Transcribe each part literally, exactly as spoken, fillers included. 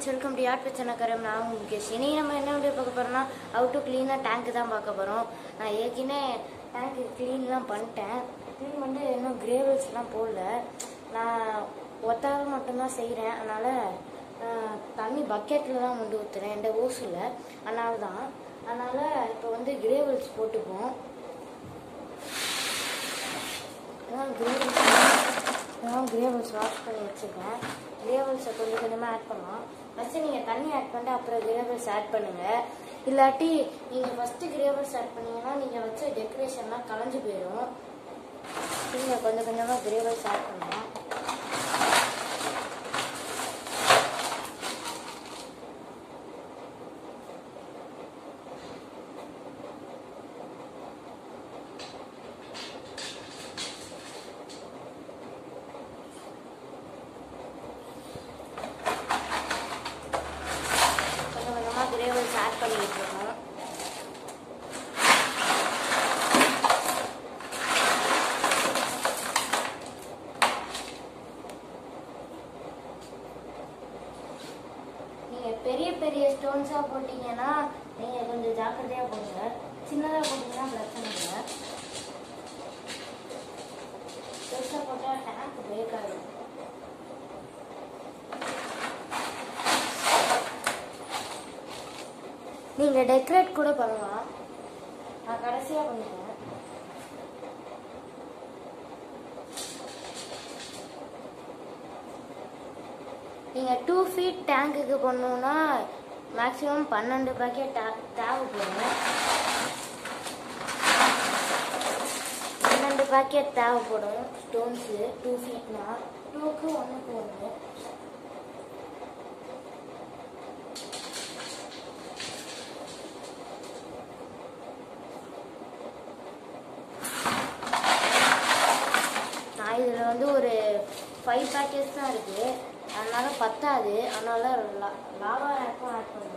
friends, welcome to Yard with Chanakaram. நான் முகேஷ். இன்னைக்கு நம்ம என்ன வீடியோ பார்க்க போறோம்னா how to clean a tank தான் பார்க்க போறோம். நான் ஏற்கனவே tank cleanலாம் பண்ணிட்டேன். clean பண்ணி இன்னும் gravels எல்லாம் போடல. நான் ஒத்தால மட்டும் தான் செய்றேன். அதனால தண்ணி பக்கெட்ல தான் கொண்டு ஊத்துறேன். இந்த ஓஸ்ல. அதனால தான். அதனால இப்போ வந்து gravels போட்டுப்போம். நான் gravels நான் gravels வாஷ் பண்ணி வச்சிருக்கேன். gravels கொஞ்சம் கொஞ்சமா ஆட் பண்ணலாம். ஃபர்ஸ்ட் நீங்க தண்ணி ஆட் பண்ணிட்டு அப்புறம் gravels ஆட் பண்ணுங்க. இல்லாட்டி நீங்க ஃபர்ஸ்ட் gravels ஆட் பண்ணீங்கன்னா நீங்க வச்ச டெக்கரேஷன்லாம் கலஞ்சு போயிடும். நீங்க கொஞ்சம் கொஞ்சமா gravels ஆட் பண்ணலாம். gravels ஆட் பண்ணிட்டு இருக்கோம். நீங்க பெரிய பெரிய ஸ்டோன்ஸா போட்டீங்கன்னா நீங்க கொஞ்சம் ஜாக்கிரதையா போடுங்க. சின்னதா போட்டீங்கன்னா பிரச்சனை இல்லை. பெருசா போட்டா டேங்க் பிரேக் ஆகும். நீங்க டெக்கரேட் கூட பண்ணலாம். நான் கடைசியா பண்ணிட்டேன். நீங்க டூ ஃபீட் டேங்குக்கு பண்ணணும்னா மேக்ஸிமம் பன்னெண்டு பாக்கெட் தேவைப்படும். பன்னெண்டு பாக்கெட் தேவைப்படும் ஸ்டோன்ஸு. டூ ஃபீட்னா டூக்கு ஒன்றுக்கு ஒன்று. இதுல வந்து ஒரு ஃபைவ் பேக்கெட்ஸ் தான் இருக்கு. அதனால பத்தாது. அதனால லாவா ரேக்கும் ஆட் பண்ணுங்க.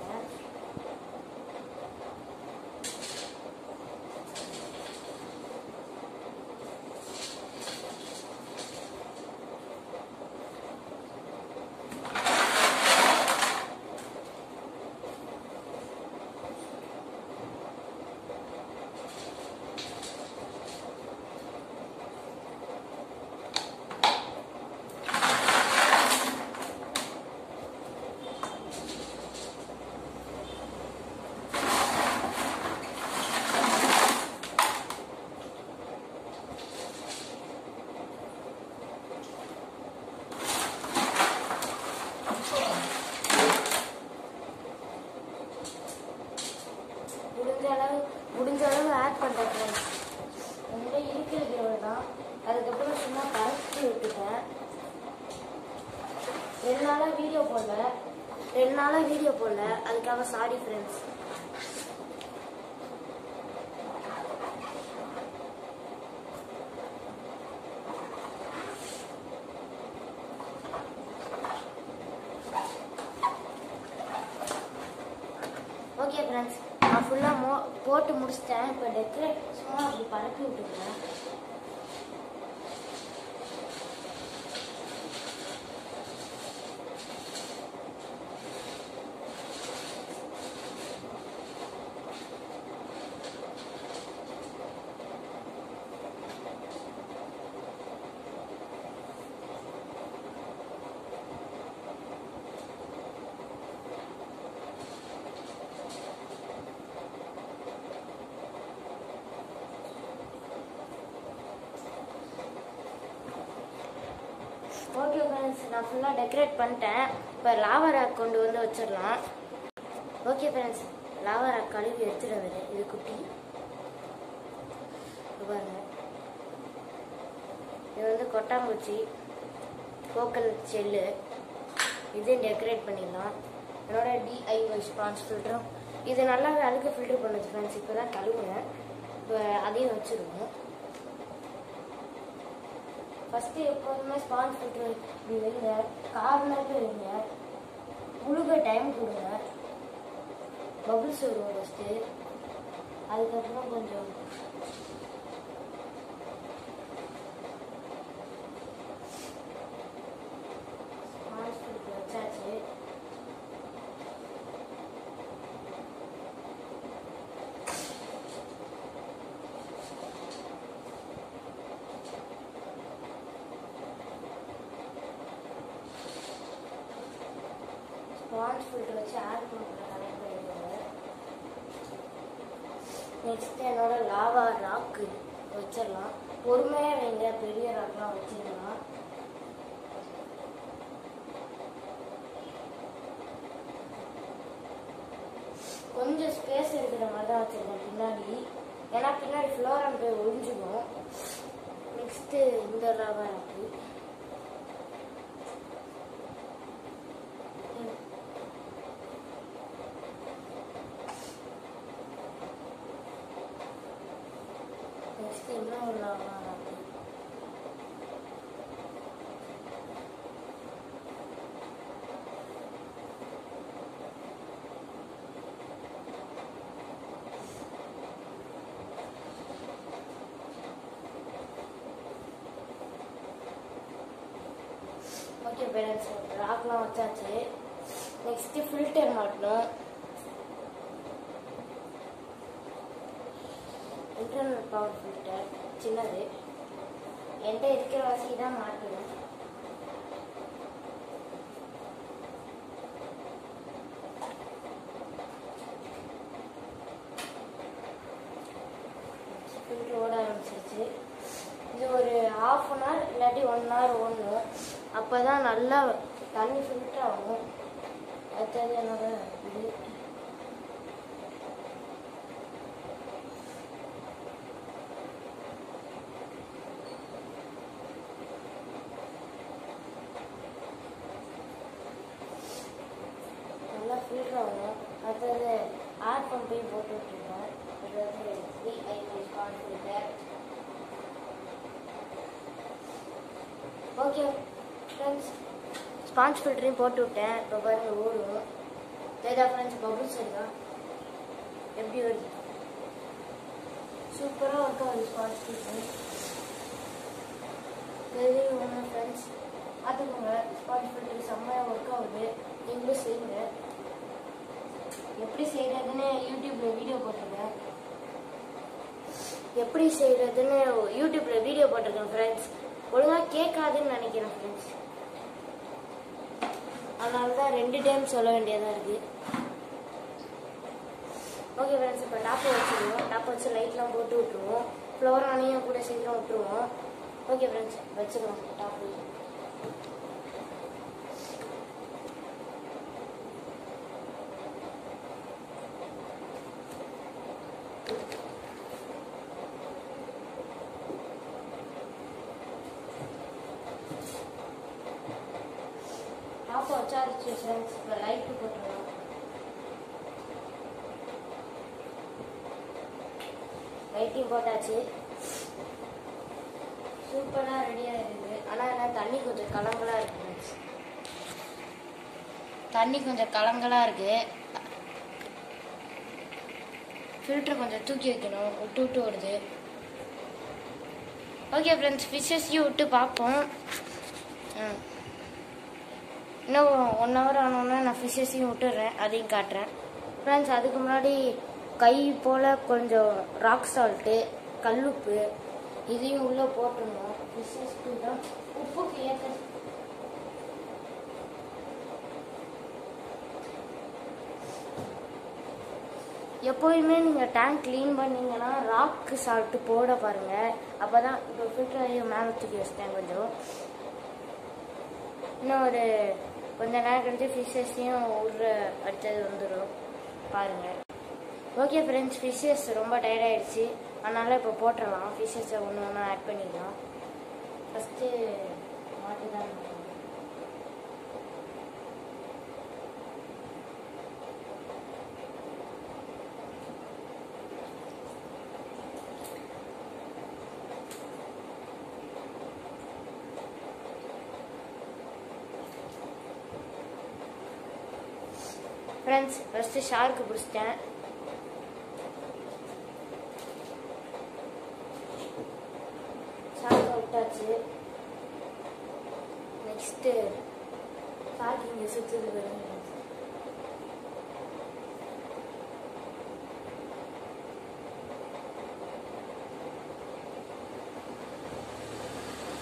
முடிஞ்ச அளவு ஆட் பண்ணுறேன். ரொம்ப இருக்கிறது தான். அதுக்கப்புறம் சும்மா கரைச்சி விட்டுட்டேன். ரெண்டு நாளாக வீடியோ போடல ரெண்டு நாளாக வீடியோ போடல அதுக்காக சாரி ஃப்ரெண்ட்ஸ். ஓகே ஃப்ரெண்ட்ஸ், நான் ஃபுல்லாக மோ போட்டு முடிச்சிட்டேன். இப்போ டெக்கரேட் சும்மா அப்படி பரப்பி விட்டுருக்கேன். ஓகே ஃப்ரெண்ட்ஸ், நான் ஃபுல்லாக டெக்கரேட் பண்ணிட்டேன். இப்போ லாவா ரேக் கொண்டு வந்து வச்சிடலாம். ஓகே ஃப்ரெண்ட்ஸ், லாவா ரேக் கழுவி எடுத்துட்டு வந்துடுறேன். இது குட்டி பாருங்க. இது வந்து கொட்டாங்குச்சி, கோகனட் செல்லு. இதையும் டெக்கரேட் பண்ணிடலாம். என்னோட டிஐஒய் ஸ்பான்ஸ் ஃபில்டரும் இது நல்லாவே அழுக்கு ஃபில்டர் பண்ணுச்சு ஃப்ரெண்ட்ஸ். இப்போ தான் கழுவுனேன். இப்போ அதையும் வச்சுருவோம். ஃபஸ்ட்டு எப்போதுமே ஸ்பான்ஸ் ஃபில்டர் இப்படி வைங்க, கார்னரில் வைங்க, முழுக டைம் கொடுங்க. பபுள்ஸ் வரும் ஃபஸ்ட்டு. அதுக்கப்புறம் கொஞ்சம் ஸ்பான்ஸ் ஃபில்டர் வச்சாச்சு. ஸ்பாஞ்ச் ஃபில்டர் வச்சு ஏர் பம்பில் கனெக்ட் பண்ணிடுவாங்க. நெக்ஸ்ட் என்னோட லாவா ராக்கு வச்சிடலாம். பொறுமையாக வைங்க, பெரிய ராக்லாம் வச்சிடலாம். கொஞ்சம் ஸ்பேஸ் இருக்கிற மாதிரி தான் வச்சிருக்கேன் பின்னாடி, ஏன்னா பின்னாடி ஃப்ளோரம் போய் ஒழிஞ்சுக்கும். நெக்ஸ்ட்டு இந்த லாவா ராக்கு நெக்ஸ்ட் இன்னொரு லாவா ராக்கு ஓகே பேரண்ட்ஸ், ராக்லாம் வச்சாச்சு. நெக்ஸ்ட்டு ஃபில்டர் மாட்டணும். இன்டர்னல் பவர் ஃபில்டர் சின்னது, என்கிட்ட இருக்கிற வசதி தான் மாட்டணும். ஃபில்டர் ஓட ஆரம்பிச்சிருச்சு. இது ஒரு ஹாஃப் அன் ஹவர் இல்லாட்டி ஒன் ஹவர் ஓடணும். அப்போ தான் நல்லா தண்ணி ஃபில்டர் ஆகும். அடுத்தது என்னோட இது நல்லா ஃபில்டர் ஆகும். அடுத்தது ஏர் பம்பையும் போட்டு விட்டுருக்கேன். அதாவது VIP sponge filter. Okay friends, sponge ஃபில்டரையும் போட்டு விட்டேன். இப்போ பாருங்க ஓடும். தெரியுதா ஃப்ரெண்ட்ஸ், பபுள்ஸ் இருக்கா எப்படி வருது? சூப்பராக ஒர்க் ஆகுது ஸ்பாஞ்ச் ஃபில்டர். தெரியும் ஒன்று ஃப்ரெண்ட்ஸ், பார்த்துக்கோங்க, ஸ்பாஞ்ச் ஃபில்டர் செம்மையாக ஒர்க் ஆகுது. நீங்களும் செய்யுங்க. எப்படி செய்கிறதுன்னு யூடியூப்பில் வீடியோ போட்டிருக்கேன். எப்படி செய்கிறதுன்னு யூடியூப்பில் வீடியோ போட்டிருக்கேன் ஃப்ரெண்ட்ஸ். ஒழுங்காக கேட்காதுன்னு நினைக்கிறேன் ஃப்ரெண்ட்ஸ், அதனால தான் ரெண்டு டைம் சொல்ல வேண்டியதாக இருக்குது. ஓகே ஃப்ரெண்ட்ஸ், இப்போ டாப்பை வச்சுருவோம். டாப்பை வச்சு லைட்லாம் போட்டு விட்டுருவோம். ஃப்ளோரானையும் கூட சீக்கிரம் விட்டுருவோம். ஓகே ஃப்ரெண்ட்ஸ், வச்சுருவோம் டாப்பு. டாப்பை வச்சாச்சு ஃப்ரெண்ட்ஸ். இப்போ லைட்டு போட்டுருவோம். லைட்டையும் போட்டாச்சு. சூப்பராக ரெடியாக இருக்குது. ஆனால் என்ன தண்ணி கொஞ்சம் கலங்கலாக இருக்குது ஃப்ரெண்ட்ஸ். தண்ணி கொஞ்சம் கலங்கலாக இருக்குது. ஃபில்டர் கொஞ்சம் தூக்கி வைக்கணும், விட்டு விட்டு வருது. ஓகே ஃப்ரெண்ட்ஸ், ஃபிஷ்ஷஸையும் விட்டு பார்ப்போம். இன்னும் ஒன் ஹவர் ஆனோன்னா நான் ஃபிஷ்ஷஸையும் விட்டுடுறேன், அதையும் காட்டுறேன் ஃப்ரெண்ட்ஸ். அதுக்கு முன்னாடி கை போல் கொஞ்சம் ராக் சால்ட்டு, கல்லுப்பு இதையும் உள்ளே போட்டுருந்தோம். ஃபிஷ்ஷஸ்க்கு தான் உப்புக்கு ஏற்ற எப்போயுமே நீங்கள் டேங்க் க்ளீன் பண்ணிங்கன்னா ராக்கு சால்ட்டு போட பாருங்கள். அப்போ தான் இப்போ ஃபில்டரையும் மேலே தூக்கி வச்சிட்டேன். கொஞ்சம் இன்னும் ஒரு கொஞ்சம் நேரம் கழிச்சு ஃபிஷ்ஷஸையும் உள்ள அடுத்தது வந்துடும் பாருங்கள். ஓகே ஃப்ரெண்ட்ஸ், ஃபிஷ்ஷஸ் ரொம்ப டயர்டாகிடுச்சு, அதனால் இப்போ போட்டுடலாம். ஃபிஷ்ஷஸை ஒன்று ஒன்றா ஆட் பண்ணிக்கலாம். ஃபஸ்ட்டு மாட்டு தான் ஃப்ரெண்ட்ஸ். ஃபஸ்ட்டு ஷார்க்கு பிடிச்சிட்டேன். ஷார்க்கை விட்டாச்சு. நெக்ஸ்ட்டு ஷார்க் இங்கே சுற்றுது பாருங்க.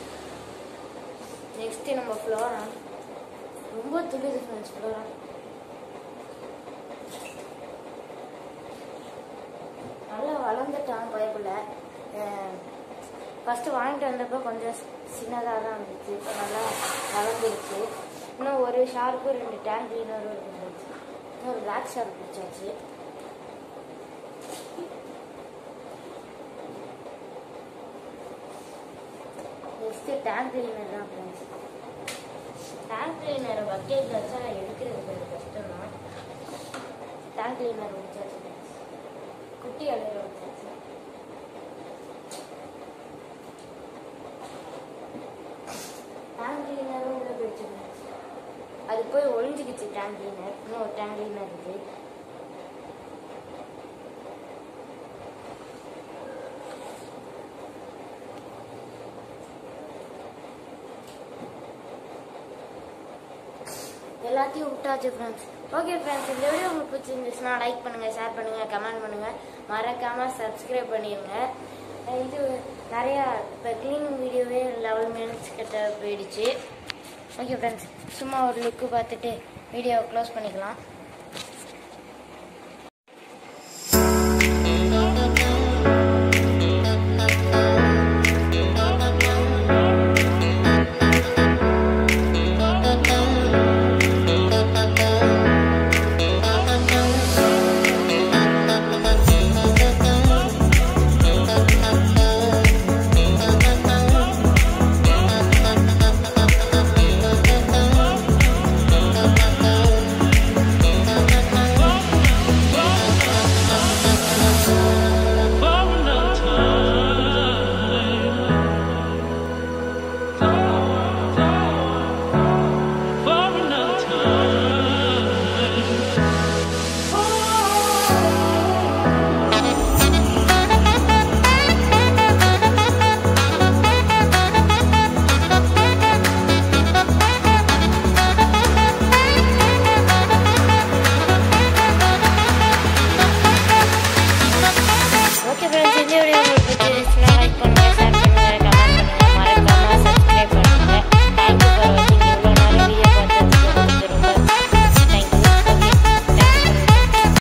நெக்ஸ்ட்டு நம்ம ஃப்ளோரா ரொம்ப துளிது ஃப்ரெண்ட்ஸ். ஃப்ளோரா ஃபஸ்ட்டு வாங்கிட்டு வந்தப்போ கொஞ்சம் சின்னதாக தான் இருந்துச்சு. இப்போ நல்லா வளர்ந்துருச்சு. இன்னும் ஒரு ஷார்ப்பு ரெண்டு டேங்க் கிளீனரும் இருந்துச்சு. இன்னொரு பிளாக் ஷார்ப் பிடிச்சாச்சு. நெக்ஸ்ட்டு டேங்க் கிளீனர் தான் ஃப்ரெண்ட்ஸ். டேங்க் கிளீனர் பக்கெட் வச்சா எடுக்கிறது கொஞ்சம் கஷ்டம் தான். டேங்க் கிளீனர் பிடிச்சாச்சு ஃப்ரெண்ட்ஸ். குட்டி அலையிற பிடிச்சாச்சு. டேங்க் கிளீனரும் உள்ள போயிடுச்சு ஃப்ரெண்ட்ஸ். அது போய் ஒழிஞ்சிக்கிச்சு டேங்க் கிளீனர். இன்னும் ஒரு டேங்க் கிளீனர் இருக்கு. எல்லாத்தையும் விட்டாச்சு ஃப்ரெண்ட்ஸ். ஓகே ஃப்ரெண்ட்ஸ், இந்த வீடியோ உங்களுக்கு பிடிச்சிருந்துச்சுன்னா லைக் பண்ணுங்கள், ஷேர் பண்ணுங்கள், கமெண்ட் பண்ணுங்கள், மறக்காமல் சப்ஸ்கிரைப் பண்ணிடுங்க. இது நிறையா இப்போ க்ளீனிங் வீடியோவே லெவல் மினிட்ஸ் கிட்ட போயிடுச்சு. ஓகே ஃப்ரெண்ட்ஸ், சும்மா ஒரு லுக்கு பார்த்துட்டு வீடியோவை க்ளோஸ் பண்ணிக்கலாம்.